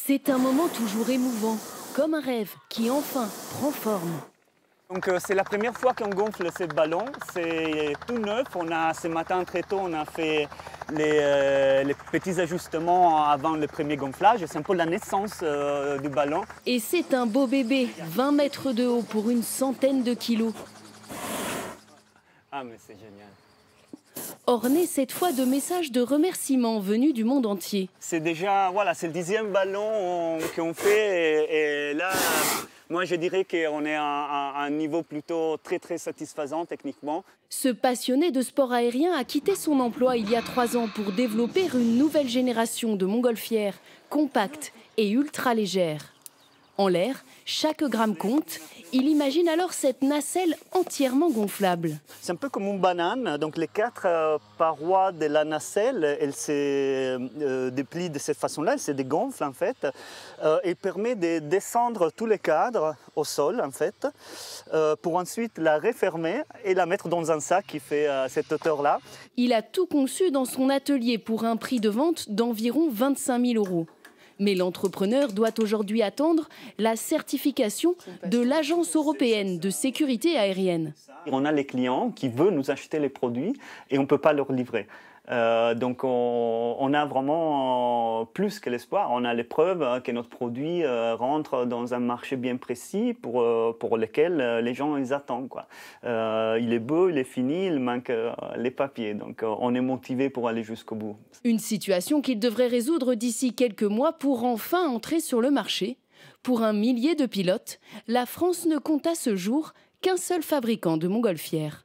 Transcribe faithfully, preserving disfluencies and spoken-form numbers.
C'est un moment toujours émouvant, comme un rêve qui enfin prend forme. Donc euh, c'est la première fois qu'on gonfle ce ballon, c'est tout neuf. On a, ce matin très tôt, on a fait les, euh, les petits ajustements avant le premier gonflage. C'est un peu la naissance euh, du ballon. Et c'est un beau bébé, vingt mètres de haut pour une centaine de kilos. Ah mais c'est génial. Orné cette fois de messages de remerciements venus du monde entier. C'est déjà, voilà, c'est le dixième ballon qu'on fait et, et là, moi je dirais qu'on est à, à un niveau plutôt très très satisfaisant techniquement. Ce passionné de sport aérien a quitté son emploi il y a trois ans pour développer une nouvelle génération de montgolfières compactes et ultra légères. En l'air, chaque gramme compte. Il imagine alors cette nacelle entièrement gonflable. C'est un peu comme une banane, donc les quatre euh, parois de la nacelle, elles se euh, déplient de cette façon-là, elles se dégonflent en fait. Euh, et permet de descendre tous les cadres au sol en fait, euh, pour ensuite la refermer et la mettre dans un sac qui fait euh, cette hauteur-là. Il a tout conçu dans son atelier pour un prix de vente d'environ vingt-cinq mille euros. Mais l'entrepreneur doit aujourd'hui attendre la certification de l'Agence européenne de sécurité aérienne. On a les clients qui veulent nous acheter les produits et on ne peut pas leur livrer. Euh, donc on, on a vraiment plus que l'espoir. On a les preuves que notre produit euh, rentre dans un marché bien précis pour, euh, pour lequel euh, les gens ils attendent, quoi. Euh, il est beau, il est fini, il manque euh, les papiers. Donc euh, on est motivé pour aller jusqu'au bout. Une situation qu'il devrait résoudre d'ici quelques mois pour enfin entrer sur le marché. Pour un millier de pilotes, la France ne compte à ce jour qu'un seul fabricant de montgolfières.